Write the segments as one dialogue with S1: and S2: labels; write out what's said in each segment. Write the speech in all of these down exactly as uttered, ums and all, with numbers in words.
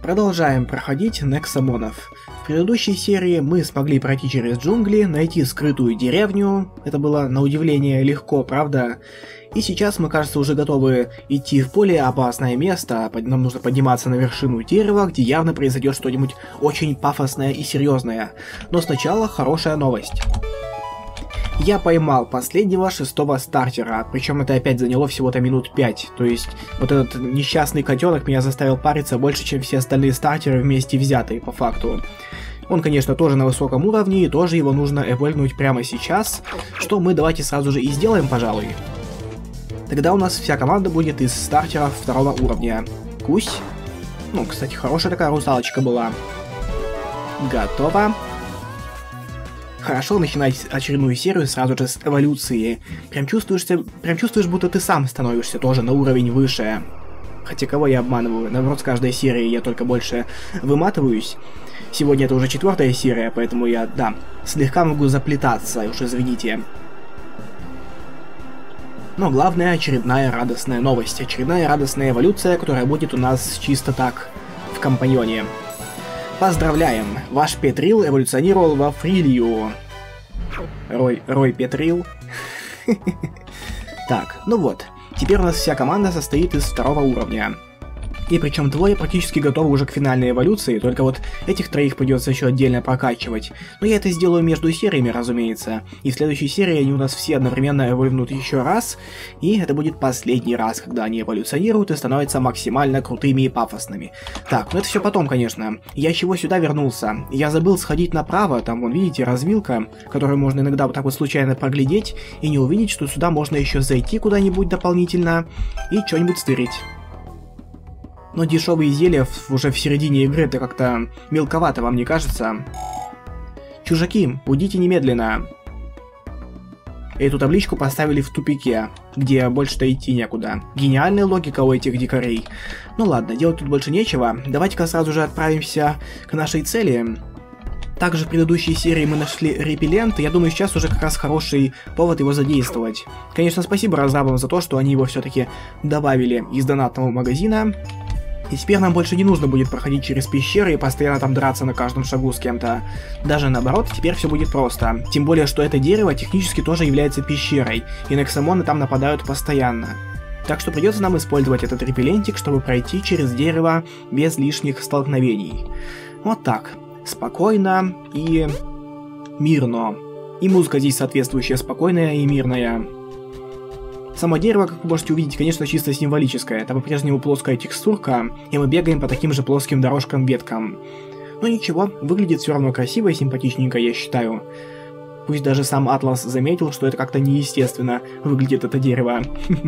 S1: Продолжаем проходить Нексамонов. В предыдущей серии мы смогли пройти через джунгли, найти скрытую деревню. Это было на удивление легко, правда? И сейчас мы, кажется, уже готовы идти в более опасное место. Нам нужно подниматься на вершину дерева, где явно произойдет что-нибудь очень пафосное и серьезное. Но сначала хорошая новость. Я поймал последнего шестого стартера, причем это опять заняло всего-то минут пять, то есть вот этот несчастный котенок меня заставил париться больше, чем все остальные стартеры вместе взятые, по факту. Он, конечно, тоже на высоком уровне, и тоже его нужно эвольнуть прямо сейчас, что мы давайте сразу же и сделаем, пожалуй. Тогда у нас вся команда будет из стартеров второго уровня. Кусь. Ну, кстати, хорошая такая русалочка была. Готово. Хорошо начинать очередную серию сразу же с эволюции. Прям чувствуешь, прям чувствуешь, будто ты сам становишься тоже на уровень выше. Хотя кого я обманываю? Наоборот, с каждой серией я только больше выматываюсь. Сегодня это уже четвертая серия, поэтому я, да, слегка могу заплетаться, уж извините. Но главное, очередная радостная новость. Очередная радостная эволюция, которая будет у нас чисто так, в компаньоне. Поздравляем! Ваш Петрил эволюционировал во Фрилью. Рой, Рой Петрил. Так, ну вот. Теперь у нас вся команда состоит из второго уровня. И причем двое практически готовы уже к финальной эволюции, только вот этих троих придется еще отдельно прокачивать. Но я это сделаю между сериями, разумеется. И в следующей серии они у нас все одновременно эволюционируют еще раз, и это будет последний раз, когда они эволюционируют и становятся максимально крутыми и пафосными. Так, ну это все потом, конечно. Я чего сюда вернулся? Я забыл сходить направо, там, вон, видите, развилка, которую можно иногда вот так вот случайно проглядеть, и не увидеть, что сюда можно еще зайти куда-нибудь дополнительно и что-нибудь стырить. Но дешевые зелья уже в середине игры это как-то мелковато, вам не кажется? Чужаки, уйдите немедленно. Эту табличку поставили в тупике, где больше-то идти некуда. Гениальная логика у этих дикарей. Ну ладно, делать тут больше нечего. Давайте-ка сразу же отправимся к нашей цели. Также в предыдущей серии мы нашли репеллент, и я думаю, сейчас уже как раз хороший повод его задействовать. Конечно, спасибо разрабам за то, что они его все-таки добавили из донатного магазина. И теперь нам больше не нужно будет проходить через пещеры и постоянно там драться на каждом шагу с кем-то. Даже наоборот, теперь все будет просто. Тем более, что это дерево технически тоже является пещерой, и нексамоны там нападают постоянно. Так что придется нам использовать этот репеллентик, чтобы пройти через дерево без лишних столкновений. Вот так. Спокойно и мирно. И музыка здесь соответствующая, спокойная и мирная. Само дерево, как вы можете увидеть, конечно, чисто символическое. Это по-прежнему плоская текстурка, и мы бегаем по таким же плоским дорожкам-веткам. Но ничего, выглядит все равно красиво и симпатичненько, я считаю. Пусть даже сам Атлас заметил, что это как-то неестественно выглядит это дерево.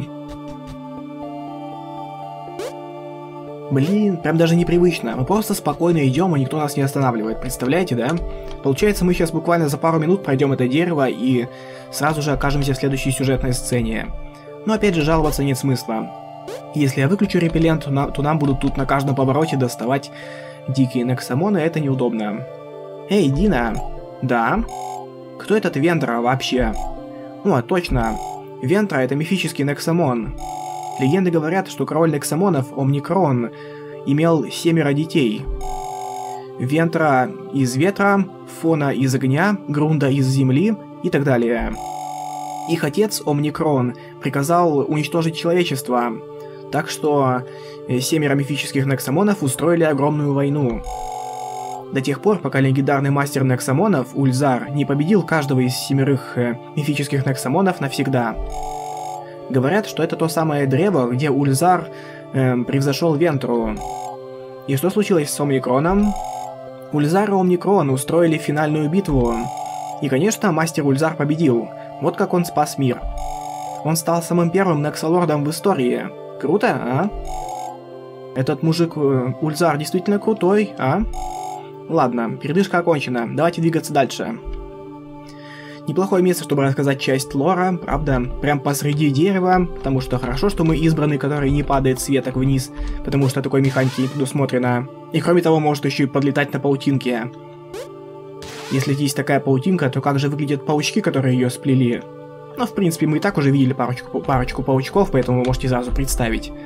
S1: Блин, прям даже непривычно. Мы просто спокойно идем, и никто нас не останавливает. Представляете, да? Получается, мы сейчас буквально за пару минут пройдем это дерево и сразу же окажемся в следующей сюжетной сцене. Но опять же, жаловаться нет смысла. Если я выключу репеллент, то, на, то нам будут тут на каждом повороте доставать дикие нексамоны, это неудобно. Эй, Дина! Да? Кто этот Вентра вообще? О, точно. Вентра — это мифический нексамон. Легенды говорят, что король нексамонов, Омникрон, имел семеро детей. Вентра из ветра, Фона из огня, Грунда из земли и так далее. Их отец, Омникрон, приказал уничтожить человечество, так что семеро мифических нексамонов устроили огромную войну. До тех пор, пока легендарный мастер нексамонов, Ульзар, не победил каждого из семерых э, мифических нексамонов навсегда. Говорят, что это то самое древо, где Ульзар э, превзошел Вентру. И что случилось с Омникроном? Ульзар и Омникрон устроили финальную битву. И, конечно, мастер Ульзар победил. Вот как он спас мир. Он стал самым первым нексалордом в истории. Круто, а? Этот мужик э, Ульзар действительно крутой, а? Ладно, передышка окончена. Давайте двигаться дальше. Неплохое место, чтобы рассказать часть лора, правда, прям посреди дерева, потому что хорошо, что мы избранный, который не падает с веток вниз, потому что такой механики не предусмотрено. И кроме того, может еще и подлетать на паутинке. Если есть такая паутинка, то как же выглядят паучки, которые ее сплели? Ну, в принципе, мы и так уже видели парочку, парочку паучков, поэтому вы можете сразу представить.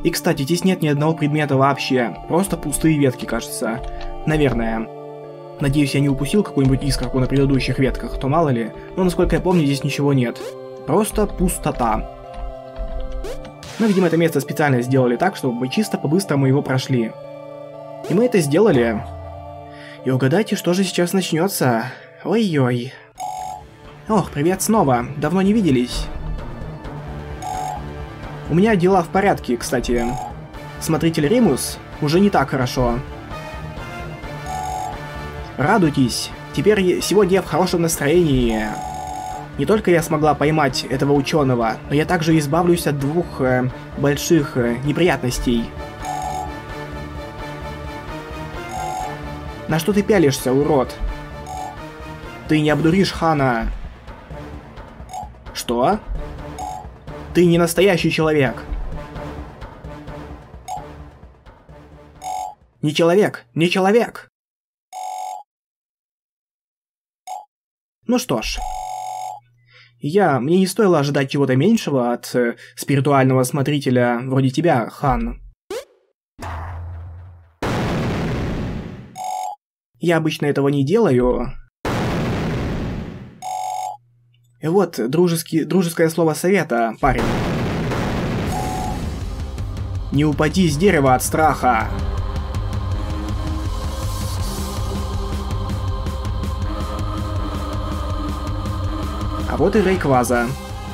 S1: И, кстати, здесь нет ни одного предмета вообще. Просто пустые ветки, кажется. Наверное. Надеюсь, я не упустил какую-нибудь искорку на предыдущих ветках, то мало ли. Но, насколько я помню, здесь ничего нет. Просто пустота. Ну, видимо, это место специально сделали так, чтобы мы чисто по-быстрому его прошли. И мы это сделали. И угадайте, что же сейчас начнется. Ой-ой. Ох, привет снова. Давно не виделись. У меня дела в порядке, кстати. Смотритель Римус уже не так хорошо. Радуйтесь. Теперь сегодня я в хорошем настроении. Не только я смогла поймать этого ученого, но я также избавлюсь от двух э, больших э, неприятностей. На что ты пялишься, урод? Ты не обдуришь Хана. Что? Ты не настоящий человек. Не человек, не человек. Ну что ж. Я... Мне не стоило ожидать чего-то меньшего от э, спиритуального смотрителя вроде тебя, Хан. Я обычно этого не делаю. И вот, дружеский, дружеское слово совета, парень. Не упади с дерева от страха. А вот и Рейкваза.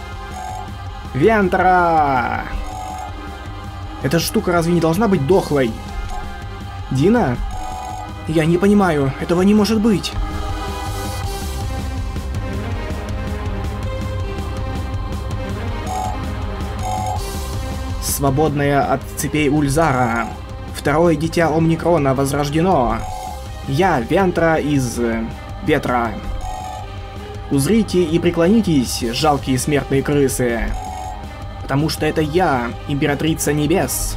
S1: Вентра! Эта штука разве не должна быть дохлой? Дина? Я не понимаю, этого не может быть. Свободная от цепей Ульзара. Второе дитя Омникрона возрождено. Я Вентра из Ветра. Узрите и преклонитесь, жалкие смертные крысы. Потому что это я, Императрица Небес.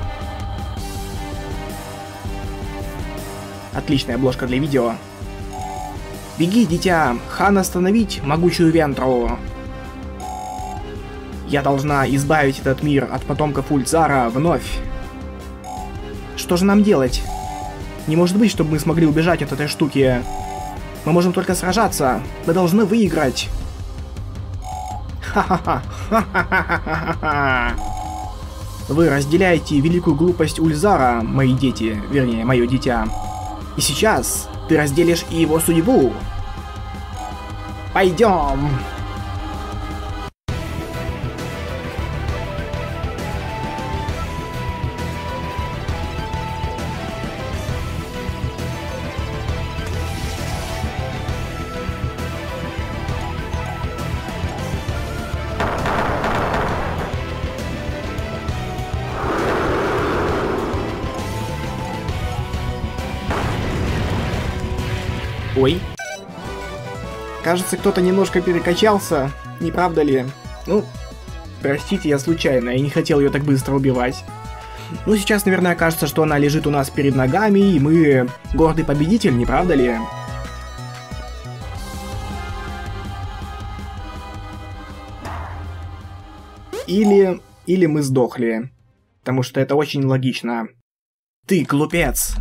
S1: Отличная обложка для видео. Беги, дитя, Хан остановить могучую Вентру. Я должна избавить этот мир от потомков Ульзара вновь. Что же нам делать? Не может быть, чтобы мы смогли убежать от этой штуки. Мы можем только сражаться. Мы должны выиграть. Ха-ха-ха. Ха-ха-ха-ха-ха. Вы разделяете великую глупость Ульзара, мои дети, вернее, мое дитя. И сейчас ты разделишь и его судьбу. Пойдем. Ой. Кажется, кто-то немножко перекачался, не правда ли? Ну, простите, я случайно, я не хотел ее так быстро убивать. Ну, сейчас, наверное, кажется, что она лежит у нас перед ногами, и мы гордый победитель, не правда ли? Или... или мы сдохли. Потому что это очень логично. Ты глупец!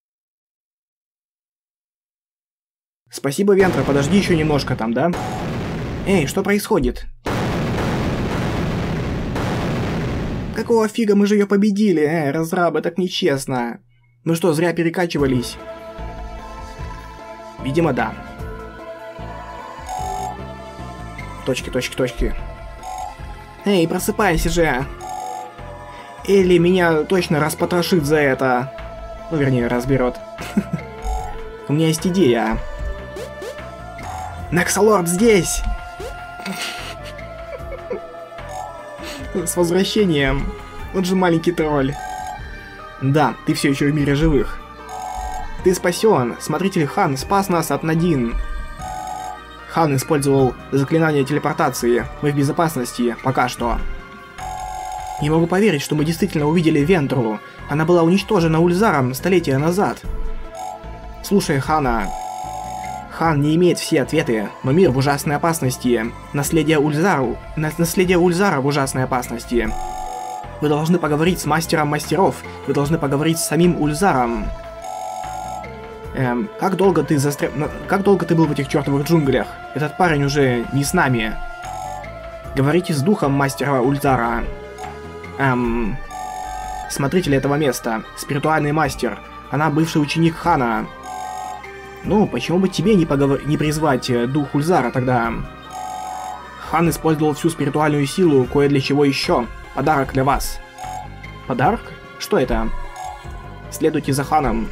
S1: Спасибо, Вентра, подожди еще немножко там, да? Эй, что происходит? Какого фига, мы же ее победили? Эй, разрабы, так нечестно. Мы что, зря перекачивались? Видимо, да. Точки, точки, точки. Эй, просыпайся же. Элли меня точно распотрошит за это. Ну, вернее, разберет. У меня есть идея. Нексалорд здесь! С возвращением. Вот же маленький тролль. Да, ты все еще в мире живых. Ты спасен. Смотритель Хан спас нас от Надин. Хан использовал заклинание телепортации. Мы в безопасности. Пока что. Не могу поверить, что мы действительно увидели Вентру. Она была уничтожена Ульзаром столетия назад. Слушай, Хана. Хан не имеет все ответы, но мир в ужасной опасности. Наследие Ульзару... Наследие Ульзара в ужасной опасности. Вы должны поговорить с мастером мастеров. Вы должны поговорить с самим Ульзаром. Эм, как долго ты застря... Как долго ты был в этих чертовых джунглях? Этот парень уже не с нами. Говорите с духом мастера Ульзара. Эм... Смотритель этого места. Спиритуальный мастер. Она бывший ученик Хана. Ну, почему бы тебе не, поговор... не призвать э, дух Ульзара тогда? Хан использовал всю спиритуальную силу кое для чего еще. Подарок для вас. Подарок? Что это? Следуйте за Ханом.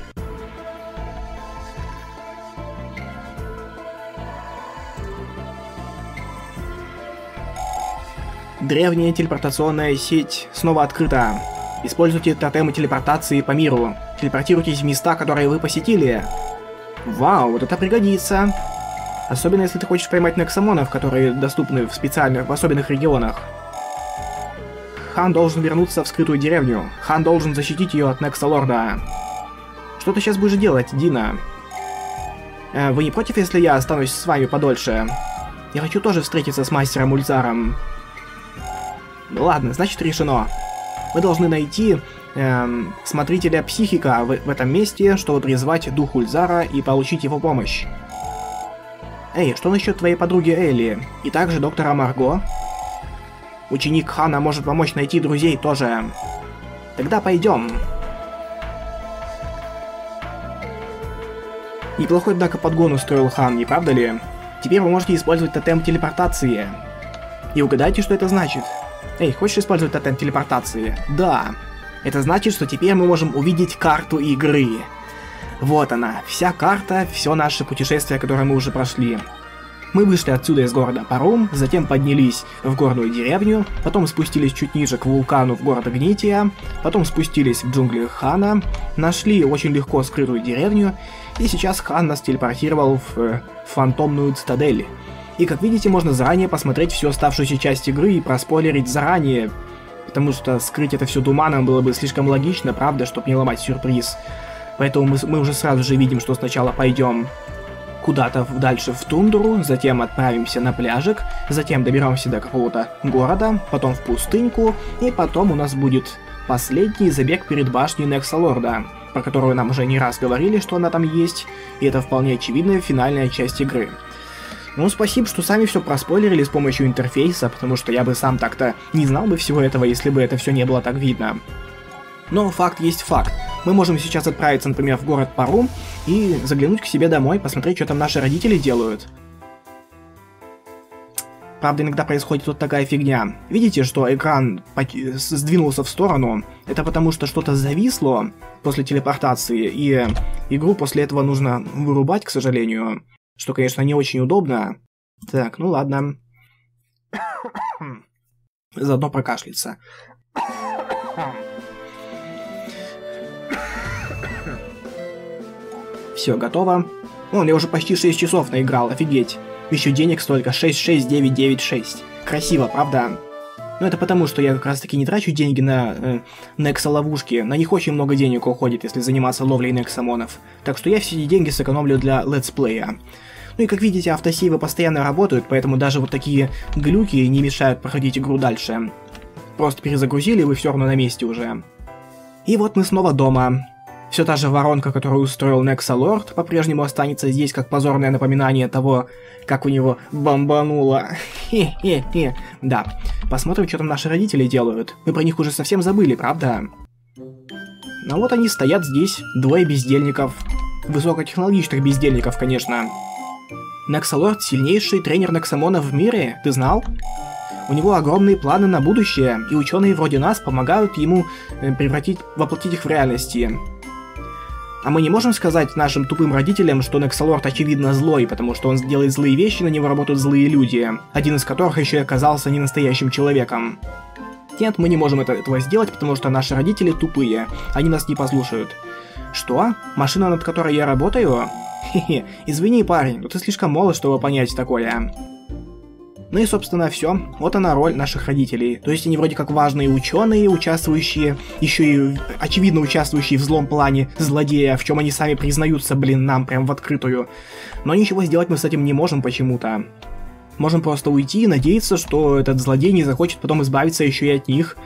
S1: Древняя телепортационная сеть снова открыта. Используйте тотемы телепортации по миру. Телепортируйтесь в места, которые вы посетили. Вау, вот это пригодится. Особенно если ты хочешь поймать нексамонов, которые доступны в специальных, в особенных регионах. Хан должен вернуться в скрытую деревню. Хан должен защитить ее от Нексалорда. Что ты сейчас будешь делать, Дина? Э, вы не против, если я останусь с вами подольше? Я хочу тоже встретиться с мастером Ульзаром. Ну ладно, значит решено. Мы должны найти эм, смотрителя психика в, в этом месте, чтобы призвать дух Ульзара и получить его помощь. Эй, что насчет твоей подруги Элли? И также доктора Марго? Ученик Хана может помочь найти друзей тоже. Тогда пойдем. Неплохой, однако, подгон устроил Хан, не правда ли? Теперь вы можете использовать тотем телепортации. И угадайте, что это значит. Эй, хочешь использовать тотем телепортации? Да. Это значит, что теперь мы можем увидеть карту игры. Вот она, вся карта, все наше путешествие, которое мы уже прошли. Мы вышли отсюда из города Парум, затем поднялись в горную деревню, потом спустились чуть ниже к вулкану в город Гнития, потом спустились в джунгли Хана, нашли очень легко скрытую деревню, и сейчас Хан нас телепортировал в э, фантомную цитадель. И как видите, можно заранее посмотреть всю оставшуюся часть игры и проспойлерить заранее, потому что скрыть это все туманом было бы слишком логично, правда, чтобы не ломать сюрприз. Поэтому мы, мы уже сразу же видим, что сначала пойдем куда-то дальше в тундру, затем отправимся на пляжик, затем доберемся до какого-то города, потом в пустыньку, и потом у нас будет последний забег перед башней Нексалорда, про которую нам уже не раз говорили, что она там есть, и это вполне очевидная финальная часть игры. Ну, спасибо, что сами все проспойлерили с помощью интерфейса, потому что я бы сам так-то не знал бы всего этого, если бы это все не было так видно. Но факт есть факт. Мы можем сейчас отправиться, например, в город Парум и заглянуть к себе домой, посмотреть, что там наши родители делают. Правда, иногда происходит вот такая фигня. Видите, что экран сдвинулся в сторону? Это потому, что что-то зависло после телепортации, и игру после этого нужно вырубать, к сожалению. Что, конечно, не очень удобно. Так, ну ладно. Заодно прокашляться. Все, готово. Вон, я уже почти шесть часов наиграл, офигеть. Еще денег столько, шесть шесть девять девять шесть. Красиво, правда? Но это потому, что я как раз таки не трачу деньги на э, некса-ловушки. На них очень много денег уходит, если заниматься ловлей нексамонов. Так что я все эти деньги сэкономлю для летсплея. Ну и как видите, автосейвы постоянно работают, поэтому даже вот такие глюки не мешают проходить игру дальше. Просто перезагрузили, вы все равно на месте уже. И вот мы снова дома. Все та же воронка, которую устроил Нексалорд, по-прежнему останется здесь как позорное напоминание того, как у него бомбануло. Хе-хе-хе. Да. Посмотрим, что там наши родители делают. Мы про них уже совсем забыли, правда? Ну вот они стоят здесь, двое бездельников. Высокотехнологичных бездельников, конечно. Нексалорд — сильнейший тренер Нексамонов в мире, ты знал? У него огромные планы на будущее, и ученые вроде нас помогают ему превратить, воплотить их в реальности. А мы не можем сказать нашим тупым родителям, что Нексалорд очевидно злой, потому что он делает злые вещи, на него работают злые люди, один из которых еще и оказался не настоящим человеком. Нет, мы не можем это, этого сделать, потому что наши родители тупые, они нас не послушают. Что? Машина, над которой я работаю? Хе-хе, извини, парень, но ты слишком молод, чтобы понять такое. Ну и, собственно, все. Вот она роль наших родителей. То есть они вроде как важные ученые, участвующие, еще и очевидно участвующие в злом плане злодея, в чем они сами признаются, блин, нам прям в открытую. Но ничего сделать мы с этим не можем почему-то. Можем просто уйти и надеяться, что этот злодей не захочет потом избавиться еще и от них.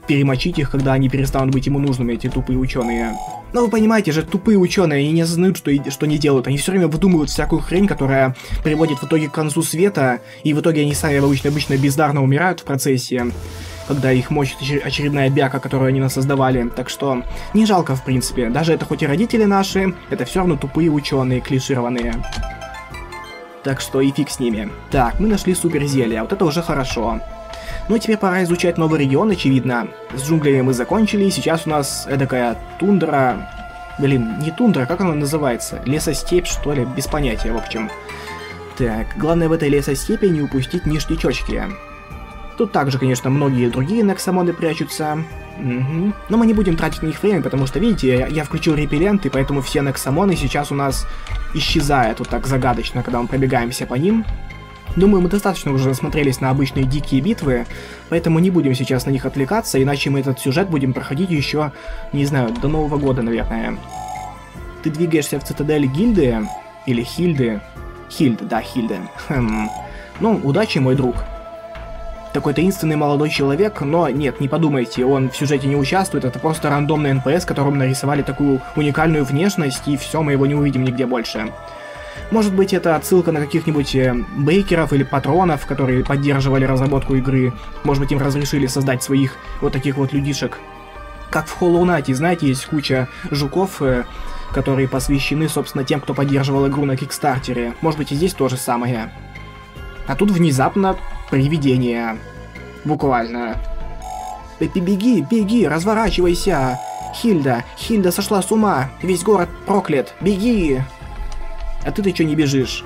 S1: перемочить их, когда они перестанут быть ему нужными, эти тупые ученые. Но вы понимаете же, тупые ученые, они не осознают, что, что не делают. Они все время выдумывают всякую хрень, которая приводит в итоге к концу света, и в итоге они сами обычно, обычно бездарно умирают в процессе, когда их мочит очередная бяка, которую они нас создавали. Так что не жалко, в принципе. Даже это хоть и родители наши, это все равно тупые ученые, клишированные. Так что и фиг с ними. Так, мы нашли суперзелье, вот это уже хорошо. Ну, теперь пора изучать новый регион, очевидно. С джунглями мы закончили, сейчас у нас эдакая тундра... Блин, не тундра, как она называется? Лесостепь, что ли? Без понятия, в общем. Так, главное в этой лесостепи не упустить ништячочки. Тут также, конечно, многие другие нексамоны прячутся. Угу. Но мы не будем тратить на них время, потому что, видите, я, я включил репеллент, и поэтому все нексамоны сейчас у нас исчезают вот так загадочно, когда мы пробегаемся по ним. Думаю, мы достаточно уже насмотрелись на обычные дикие битвы, поэтому не будем сейчас на них отвлекаться, иначе мы этот сюжет будем проходить еще, не знаю, до Нового года, наверное. Ты двигаешься в цитадель гильды? Или Хильды? Хильда, да, Хильда. Хм. Ну, удачи, мой друг. Такой таинственный молодой человек, но нет, не подумайте, он в сюжете не участвует, это просто рандомный эн пи эс, которому нарисовали такую уникальную внешность, и все, мы его не увидим нигде больше. Может быть, это отсылка на каких-нибудь э, бейкеров или патронов, которые поддерживали разработку игры. Может быть, им разрешили создать своих вот таких вот людишек. Как в Hollow Knight, знаете, есть куча жуков, э, которые посвящены, собственно, тем, кто поддерживал игру на Кикстартере. Может быть, и здесь то же самое. А тут внезапно привидение. Буквально. Беги, беги, разворачивайся! Хильда, Хильда сошла с ума! Весь город проклят! Беги! А ты-то чё не бежишь?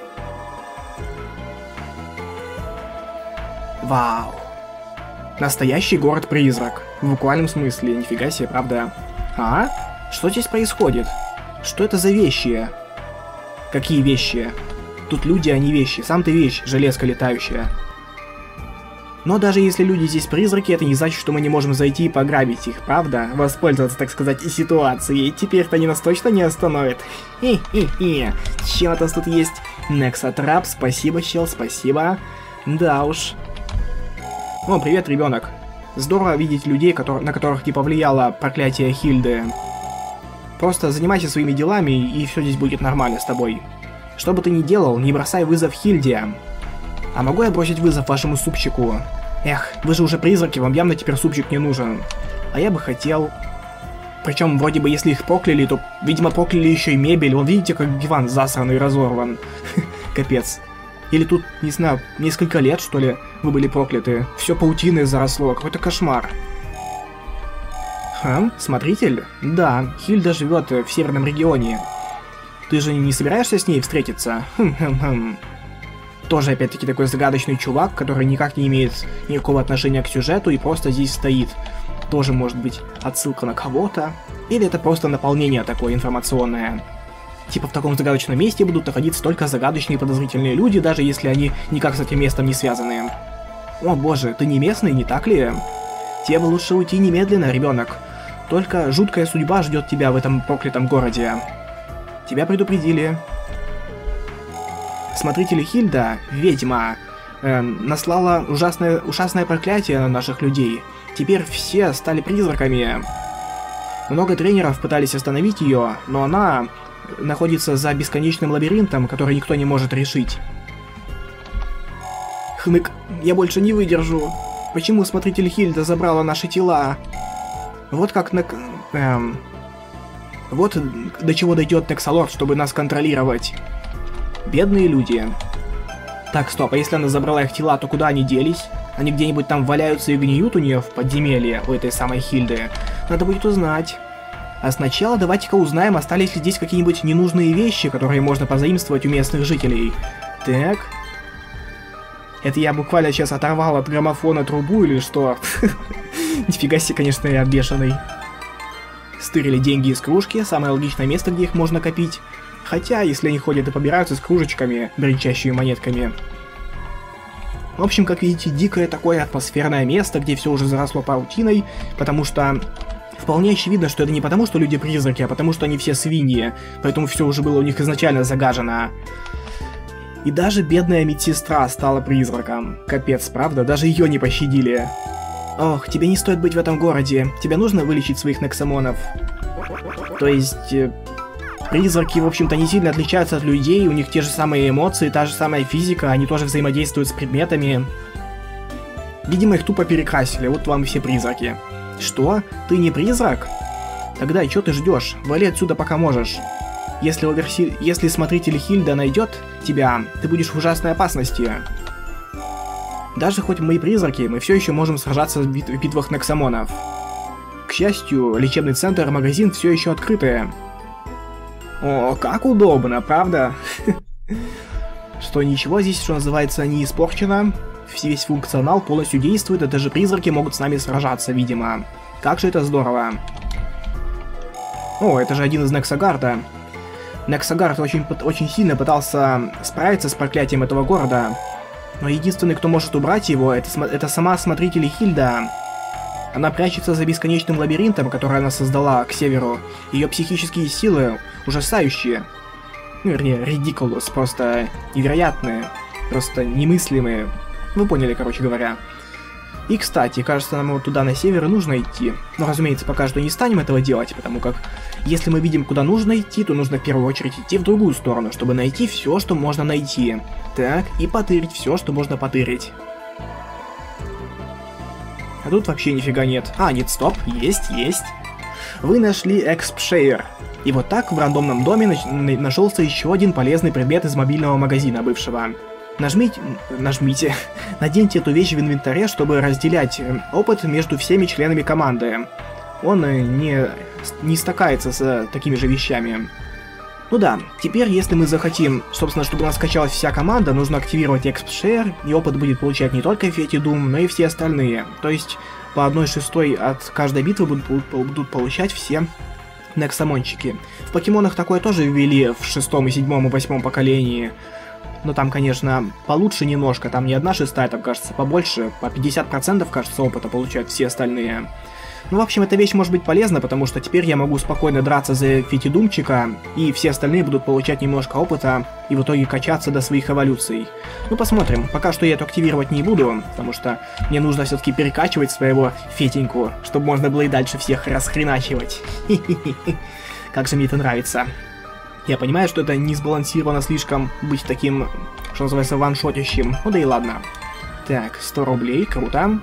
S1: Вау. Настоящий город-призрак. В буквальном смысле. Нифига себе, правда? А? Что здесь происходит? Что это за вещи? Какие вещи? Тут люди, а не вещи. Сам ты вещь, железка летающая. Но даже если люди здесь призраки, это не значит, что мы не можем зайти и пограбить их, правда? Воспользоваться, так сказать, и ситуацией. Теперь-то они нас точно не остановят. Хе-хе-хе. Чем у нас тут есть? Нексатрап, спасибо, чел, спасибо. Да уж. О, привет, ребенок. Здорово видеть людей, которые, на которых не повлияло проклятие Хильды. Просто занимайся своими делами, и все здесь будет нормально с тобой. Что бы ты ни делал, не бросай вызов Хильде. А могу я бросить вызов вашему супчику? Эх, вы же уже призраки, вам явно теперь супчик не нужен. А я бы хотел... Причем, вроде бы, если их прокляли, то, видимо, прокляли еще и мебель. Вон, видите, как диван засранный разорван. Капец. Или тут, не знаю, несколько лет, что ли, вы были прокляты. Все паутиной заросло, какой-то кошмар. Хм, смотритель? Да, Хильда живет в северном регионе. Ты же не собираешься с ней встретиться? Хм-хм-хм. Тоже, опять-таки, такой загадочный чувак, который никак не имеет никакого отношения к сюжету и просто здесь стоит. Тоже может быть отсылка на кого-то. Или это просто наполнение такое информационное. Типа в таком загадочном месте будут находиться только загадочные и подозрительные люди, даже если они никак с этим местом не связаны. О боже, ты не местный, не так ли? Тебе бы лучше уйти немедленно, ребенок. Только жуткая судьба ждет тебя в этом проклятом городе. Тебя предупредили. Смотритель Хильда, ведьма, эм, наслала ужасное, ужасное проклятие на наших людей. Теперь все стали призраками. Много тренеров пытались остановить ее, но она находится за бесконечным лабиринтом, который никто не может решить. Хмык, я больше не выдержу. Почему смотритель Хильда забрала наши тела? Вот как на... Эм, вот до чего дойдет Нексалорд, чтобы нас контролировать. Бедные люди. Так, стоп, а если она забрала их тела, то куда они делись? Они где-нибудь там валяются и гниют у нее в подземелье, у этой самой Хильды? Надо будет узнать. А сначала давайте-ка узнаем, остались ли здесь какие-нибудь ненужные вещи, которые можно позаимствовать у местных жителей. Так. Это я буквально сейчас оторвал от граммофона трубу или что? Нифига себе, конечно, я бешеный. Стырили деньги из кружки, самое логичное место, где их можно копить. Хотя, если они ходят и побираются с кружечками, бренчащими монетками. В общем, как видите, дикое такое атмосферное место, где все уже заросло паутиной, потому что вполне очевидно, что это не потому, что люди призраки, а потому, что они все свиньи, поэтому все уже было у них изначально загажено. И даже бедная медсестра стала призраком. Капец, правда? Даже ее не пощадили. Ох, тебе не стоит быть в этом городе. Тебе нужно вылечить своих Нексамонов. То есть... Э, призраки, в общем-то, не сильно отличаются от людей, у них те же самые эмоции, та же самая физика, они тоже взаимодействуют с предметами. Видимо, их тупо перекрасили, вот вам все призраки. Что? Ты не призрак? Тогда что ты ждешь? Вали отсюда пока можешь. Если, оверси... Если смотритель Хильда найдет тебя, ты будешь в ужасной опасности. Даже хоть мы и призраки, мы все еще можем сражаться в, бит... в битвах Нексамонов. К счастью, лечебный центр и магазин все еще открыты. О, как удобно, правда? Что ничего здесь, что называется, не испорчено. Весь функционал полностью действует, и даже призраки могут с нами сражаться, видимо. Как же это здорово. О, это же один из Нексагарда. Нексагард очень, очень сильно пытался справиться с проклятием этого города. Но единственный, кто может убрать его, это, это сама смотритель Хильда. Она прячется за бесконечным лабиринтом, который она создала к северу. Ее психические силы ужасающие. Ну, вернее, ridiculous, просто невероятные, просто немыслимые. Вы поняли, короче говоря. И, кстати, кажется, нам вот туда на север и нужно идти. Но, разумеется, пока что не станем этого делать, потому как, если мы видим, куда нужно идти, то нужно в первую очередь идти в другую сторону, чтобы найти все, что можно найти. Так, и потырить все, что можно потырить. А тут вообще нифига нет. А, нет, стоп, есть, есть. Вы нашли экспшейр. И вот так в рандомном доме на нашелся еще один полезный предмет из мобильного магазина бывшего. Нажмите, нажмите, наденьте эту вещь в инвентаре, чтобы разделять опыт между всеми членами команды. Он не, не стакается с такими же вещами. Ну да, теперь если мы захотим, собственно, чтобы у нас скачалась вся команда, нужно активировать экспшейр, и опыт будет получать не только Фетидум, но и все остальные. То есть по одной шестой от каждой битвы будут, будут получать все Нексамончики. В покемонах такое тоже ввели в шестом и седьмом и восьмом поколении. Но там, конечно, получше немножко, там не одна шестая, там, кажется, побольше, по пятьдесят процентов, кажется, опыта получают все остальные. Ну, в общем, эта вещь может быть полезна, потому что теперь я могу спокойно драться за Фетидумчика, и все остальные будут получать немножко опыта, и в итоге качаться до своих эволюций. Ну, посмотрим, пока что я это активировать не буду, потому что мне нужно все-таки перекачивать своего Фетеньку, чтобы можно было и дальше всех расхреначивать. Как же мне это нравится. Я понимаю, что это не сбалансировано слишком быть таким, что называется, ваншотящим. Ну да и ладно. Так, сто рублей, круто.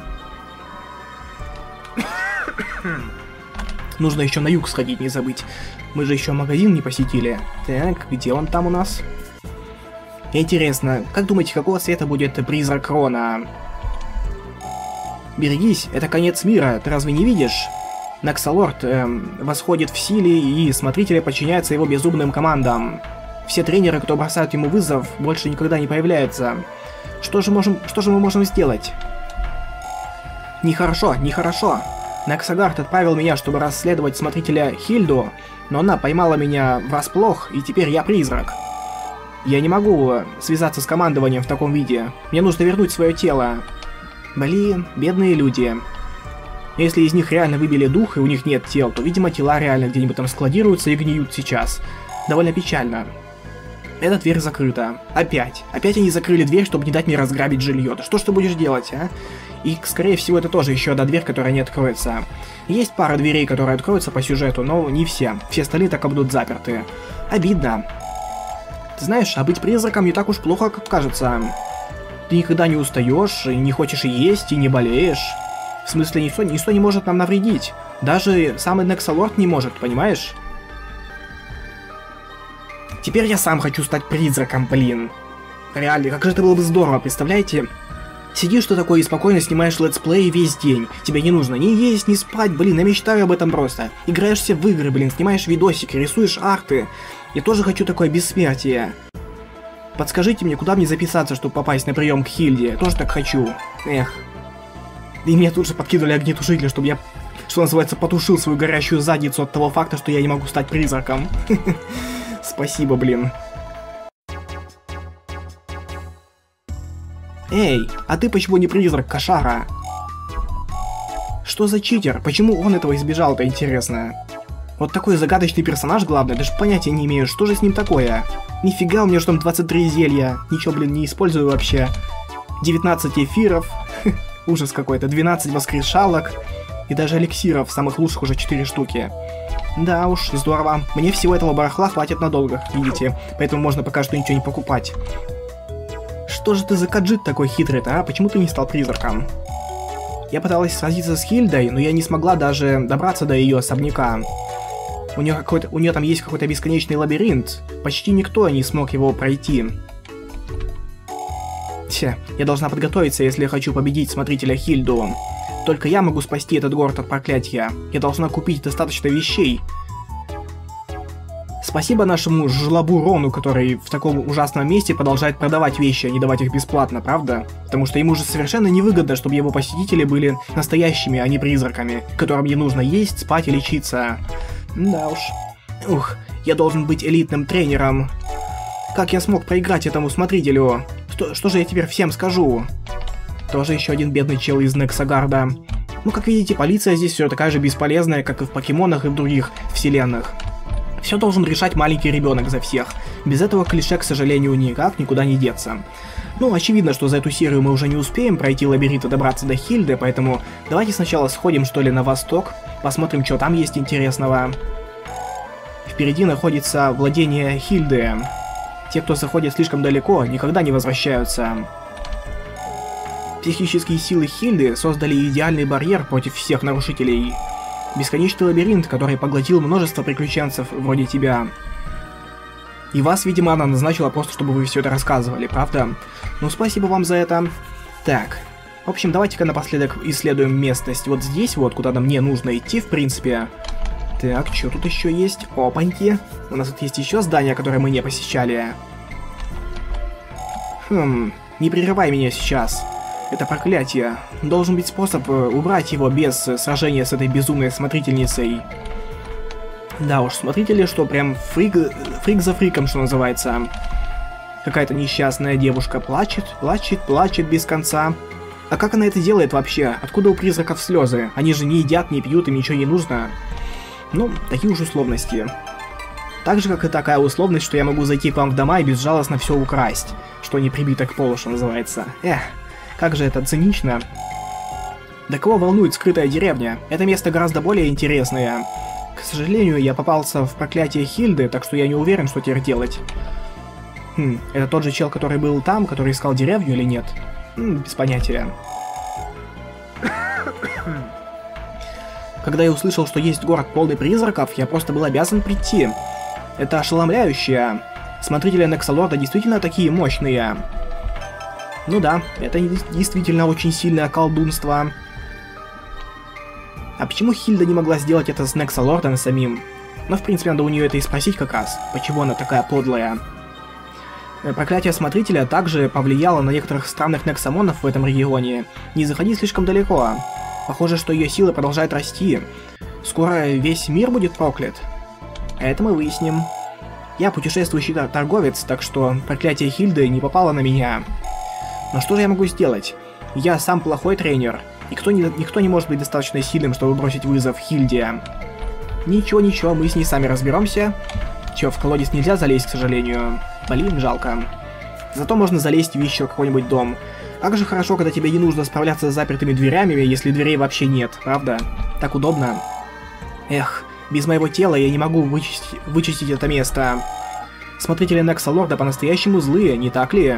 S1: Нужно еще на юг сходить, не забыть. Мы же еще магазин не посетили. Так, где он там у нас? Интересно, как думаете, какого цвета будет призрак Рона? Берегись, это конец мира, ты разве не видишь? Нексалорд эм, восходит в силе, и смотрители подчиняются его безумным командам. Все тренеры, кто бросают ему вызов, больше никогда не появляются. Что же, можем, что же мы можем сделать? Нехорошо, нехорошо. Нексагард отправил меня, чтобы расследовать смотрителя Хильду, но она поймала меня врасплох, и теперь я призрак. Я не могу связаться с командованием в таком виде. Мне нужно вернуть свое тело. Блин, бедные люди. Если из них реально выбили дух, и у них нет тел, то, видимо, тела реально где-нибудь там складируются и гниют сейчас. Довольно печально. Эта дверь закрыта. Опять. Опять они закрыли дверь, чтобы не дать мне разграбить жилье. Да что ж ты будешь делать, а? И, скорее всего, это тоже еще одна дверь, которая не откроется. Есть пара дверей, которые откроются по сюжету, но не все. Все остальные так и будут заперты. Обидно. Ты знаешь, а быть призраком не так уж плохо, как кажется. Ты никогда не устаешь, и не хочешь и есть, и не болеешь. В смысле, ничто, ничто не может нам навредить. Даже самый Нексалорд не может, понимаешь? Теперь я сам хочу стать призраком, блин. Реально, как же это было бы здорово, представляете? Сидишь ты такой и спокойно снимаешь летсплей весь день. Тебе не нужно ни есть, ни спать, блин, я мечтаю об этом просто. Играешься в игры, блин, снимаешь видосики, рисуешь арты. Я тоже хочу такое бессмертие. Подскажите мне, куда мне записаться, чтобы попасть на прием к Хильде? Я тоже так хочу. Эх. И мне тут же подкинули огнетушитель, чтобы я, что называется, потушил свою горящую задницу от того факта, что я не могу стать призраком. Спасибо, блин. Эй, а ты почему не призрак, кошара? Что за читер? Почему он этого избежал-то, интересно? Вот такой загадочный персонаж, главное, даже понятия не имею, что же с ним такое. Нифига, у меня же там двадцать три зелья. Ничего, блин, не использую вообще. девятнадцать эфиров. Ужас какой-то. двенадцать воскрешалок. И даже эликсиров, самых лучших уже четыре штуки. Да уж, здорово. Мне всего этого барахла хватит надолго, видите. Поэтому можно пока что ничего не покупать. Что же ты за каджит такой хитрый-то, а? Почему ты не стал призраком? Я пыталась сразиться с Хильдой, но я не смогла даже добраться до ее особняка. У нее, какой-то, у нее там есть какой-то бесконечный лабиринт. Почти никто не смог его пройти. Тьфу, я должна подготовиться, если я хочу победить смотрителя Хильду. Только я могу спасти этот город от проклятия. Я должна купить достаточно вещей. Спасибо нашему жлобу Рону, который в таком ужасном месте продолжает продавать вещи, а не давать их бесплатно, правда? Потому что ему же совершенно невыгодно, чтобы его посетители были настоящими, а не призраками, которым не нужно есть, спать и лечиться. Да уж. Ух, я должен быть элитным тренером. Как я смог проиграть этому смотрителю? Что, что же я теперь всем скажу? Тоже еще один бедный чел из Нексагарда. Ну, как видите, полиция здесь все такая же бесполезная, как и в покемонах и в других вселенных. Все должен решать маленький ребенок за всех. Без этого клише, к сожалению, никак никуда не деться. Ну, очевидно, что за эту серию мы уже не успеем пройти лабиринт и добраться до Хильды, поэтому давайте сначала сходим, что ли, на восток, посмотрим, что там есть интересного. Впереди находится владение Хильды. Те, кто заходит слишком далеко, никогда не возвращаются. Психические силы Хильды создали идеальный барьер против всех нарушителей. Бесконечный лабиринт, который поглотил множество приключенцев вроде тебя. И вас, видимо, она назначила просто, чтобы вы все это рассказывали, правда? Ну, спасибо вам за это. Так, в общем, давайте-ка напоследок исследуем местность вот здесь вот, куда нам не нужно идти, в принципе. Так, что тут еще есть? Опаньки. У нас тут есть еще здание, которое мы не посещали. Хм, не прерывай меня сейчас. Это проклятие. Должен быть способ убрать его без сражения с этой безумной смотрительницей. Да уж, смотрители, что прям фрик, фрик за фриком, что называется. Какая-то несчастная девушка плачет, плачет, плачет без конца. А как она это делает вообще? Откуда у призраков слезы? Они же не едят, не пьют, им ничего не нужно. Ну, такие уж условности. Так же, как и такая условность, что я могу зайти к вам в дома и безжалостно все украсть. Что не прибито к полу, что называется. Эх. Как же это цинично. Да кого волнует скрытая деревня? Это место гораздо более интересное. К сожалению, я попался в проклятие Хильды, так что я не уверен, что теперь делать. Хм, это тот же чел, который был там, который искал деревню или нет? Хм, без понятия. Когда я услышал, что есть город полный призраков, я просто был обязан прийти. Это ошеломляюще. Смотрители Нексалорда действительно такие мощные. Ну да, это действительно очень сильное колдунство. А почему Хильда не могла сделать это с Нексалордом самим? Но в принципе надо у нее это и спросить как раз, почему она такая подлая. Проклятие Смотрителя также повлияло на некоторых странных Нексамонов в этом регионе. Не заходи слишком далеко. Похоже, что ее сила продолжает расти. Скоро весь мир будет проклят. Это мы выясним. Я путешествующий торговец, так что проклятие Хильды не попало на меня. Но что же я могу сделать? Я сам плохой тренер, и кто не, никто не может быть достаточно сильным, чтобы бросить вызов Хильде. Ничего-ничего, мы с ней сами разберемся. Чё, в колодец нельзя залезть, к сожалению. Блин, жалко. Зато можно залезть в еще какой-нибудь дом. Как же хорошо, когда тебе не нужно справляться с запертыми дверями, если дверей вообще нет, правда? Так удобно. Эх, без моего тела я не могу вычистить, вычистить это место. Смотрители Нексалорда по-настоящему злые, не так ли?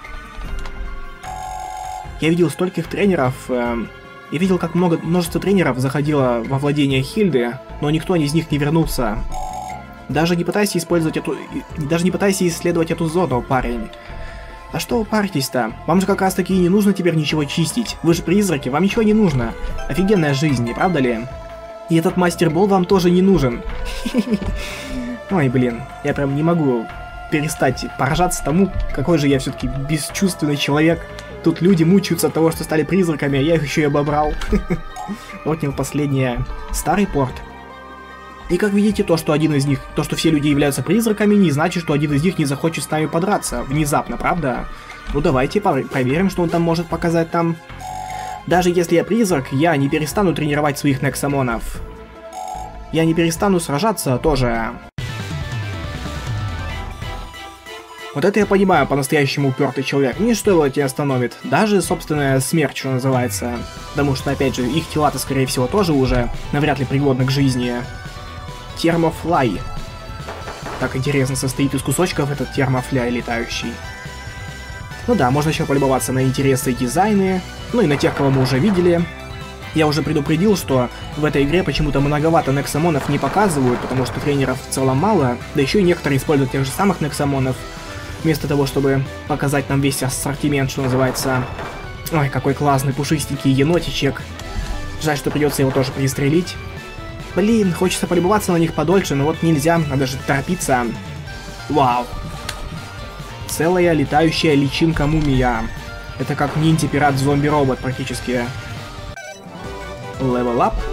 S1: Я видел стольких тренеров, э, я видел, как много, множество тренеров заходило во владение Хильды, но никто из них не вернулся. Даже не пытайся использовать эту... Даже не пытайся исследовать эту зону, парень. А что вы паритесь-то? Вам же как раз таки не нужно теперь ничего чистить. Вы же призраки, вам ничего не нужно. Офигенная жизнь, не правда ли? И этот мастер-бол вам тоже не нужен. Ой, блин, я прям не могу перестать поражаться тому, какой же я все-таки бесчувственный человек. Тут люди мучаются от того, что стали призраками, а я их еще и обобрал. Вот не последнее. Старый порт. И как видите, то, что один из них, то, что все люди являются призраками, не значит, что один из них не захочет с нами подраться. Внезапно, правда? Ну давайте проверим, что он там может показать нам. Даже если я призрак, я не перестану тренировать своих Нексамонов. Я не перестану сражаться тоже. Вот это я понимаю, по-настоящему упертый человек. Ничто его тебя остановит. Даже собственная смерть, что называется. Потому что, опять же, их тела-то, скорее всего, тоже уже навряд ли пригодны к жизни. Термофлай. Так интересно, состоит из кусочков этот термофляй летающий. Ну да, можно еще полюбоваться на интересные дизайны. Ну и на тех, кого мы уже видели. Я уже предупредил, что в этой игре почему-то многовато нексамонов не показывают, потому что тренеров в целом мало. Да еще и некоторые используют тех же самых нексамонов. Вместо того, чтобы показать нам весь ассортимент, что называется. Ой, какой классный пушистенький енотичек. Жаль, что придется его тоже пристрелить. Блин, хочется полюбоваться на них подольше, но вот нельзя, надо же торопиться. Вау. Целая летающая личинка-мумия. Это как ниндзя-пират-зомби-робот практически. Level up.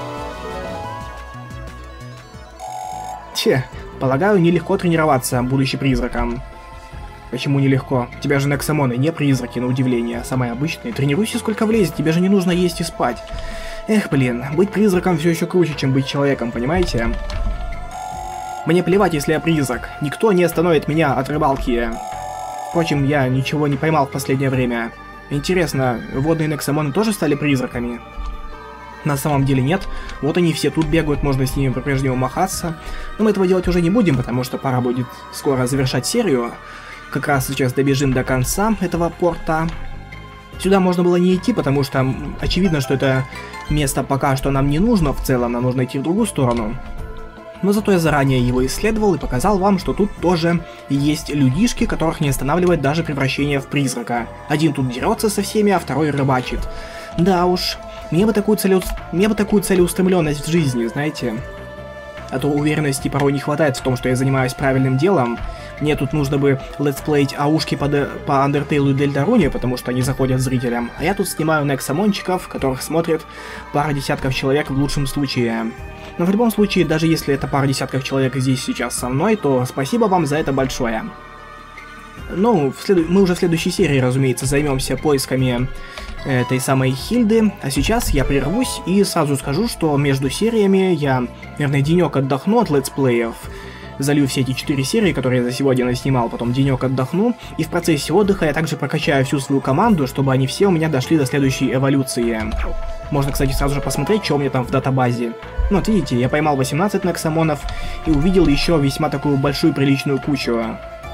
S1: Че, полагаю, нелегко тренироваться, будучи призраком. Почему нелегко? У тебя же нексамоны, не призраки, на удивление, самые обычные. Тренируйся сколько влезет, тебе же не нужно есть и спать. Эх, блин, быть призраком все еще круче, чем быть человеком, понимаете? Мне плевать, если я призрак. Никто не остановит меня от рыбалки. Впрочем, я ничего не поймал в последнее время. Интересно, водные нексамоны тоже стали призраками? На самом деле нет. Вот они все тут бегают, можно с ними по-прежнему махаться. Но мы этого делать уже не будем, потому что пора будет скоро завершать серию. Как раз сейчас добежим до конца этого порта. Сюда можно было не идти, потому что очевидно, что это место пока что нам не нужно в целом, нам нужно идти в другую сторону. Но зато я заранее его исследовал и показал вам, что тут тоже есть людишки, которых не останавливает даже превращение в призрака. Один тут дерется со всеми, а второй рыбачит. Да уж, мне бы такую, целеу... мне бы такую целеустремленность в жизни, знаете. А то уверенности порой не хватает в том, что я занимаюсь правильным делом. Мне тут нужно бы летсплеить аушки по, де... по Undertale и Дельтаруне, потому что они заходят зрителям. А я тут снимаю нексамончиков, которых смотрят пара десятков человек в лучшем случае. Но в любом случае, даже если это пара десятков человек здесь сейчас со мной, то спасибо вам за это большое. Ну, в след... мы уже в следующей серии, разумеется, займемся поисками этой самой Хильды, а сейчас я прервусь и сразу скажу, что между сериями я, наверное, денек отдохну от летсплеев, залью все эти четыре серии, которые я за сегодня наснимал, потом денек отдохну, и в процессе отдыха я также прокачаю всю свою команду, чтобы они все у меня дошли до следующей эволюции. Можно, кстати, сразу же посмотреть, что у меня там в датабазе. Ну, вот видите, я поймал восемнадцать нексамонов и увидел еще весьма такую большую приличную кучу.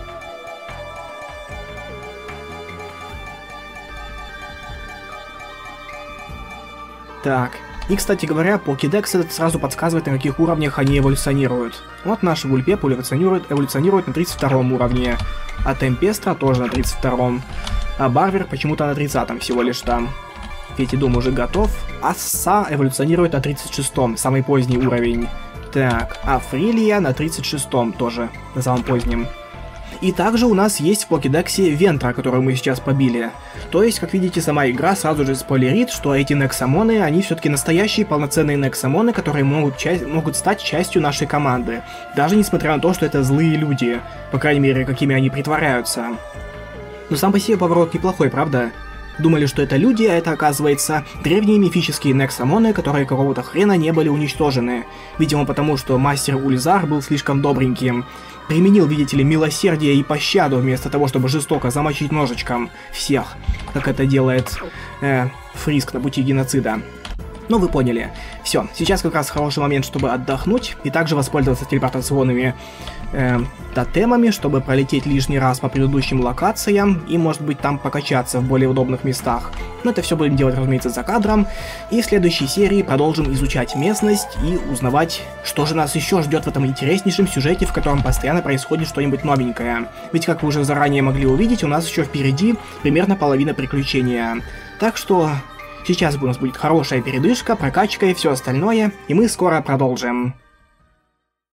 S1: Так, и, кстати говоря, Покедекс этот сразу подсказывает, на каких уровнях они эволюционируют. Вот наш Вульпеп эволюционирует, эволюционирует на тридцать втором уровне, а Темпестра тоже на тридцать втором, а Барвер почему-то на тридцатом всего лишь там. Фетидум уже готов, а Са эволюционирует на тридцать шестом, самый поздний уровень. Так, а Фрилия на тридцать шестом тоже, на самом позднем. И также у нас есть в Покедексе Вентра, которую мы сейчас побили. То есть, как видите, сама игра сразу же спойлерит, что эти нексамоны, они все-таки настоящие полноценные нексамоны, которые могут, часть, могут стать частью нашей команды. Даже несмотря на то, что это злые люди. По крайней мере, какими они притворяются. Но сам по себе поворот неплохой, правда? Думали, что это люди, а это, оказывается, древние мифические нексамоны, которые какого-то хрена не были уничтожены. Видимо, потому что мастер Ульзар был слишком добреньким. Применил, видите ли, милосердие и пощаду, вместо того, чтобы жестоко замочить ножичком всех, как это делает э, Фриск на пути геноцида. Ну, вы поняли. Все, сейчас как раз хороший момент, чтобы отдохнуть, и также воспользоваться телепортационными э, тотемами, чтобы пролететь лишний раз по предыдущим локациям, и, может быть, там покачаться в более удобных местах. Но это все будем делать, разумеется, за кадром, и в следующей серии продолжим изучать местность и узнавать, что же нас еще ждет в этом интереснейшем сюжете, в котором постоянно происходит что-нибудь новенькое. Ведь, как вы уже заранее могли увидеть, у нас еще впереди примерно половина приключения. Так что... Сейчас у нас будет хорошая передышка, прокачка и все остальное, и мы скоро продолжим.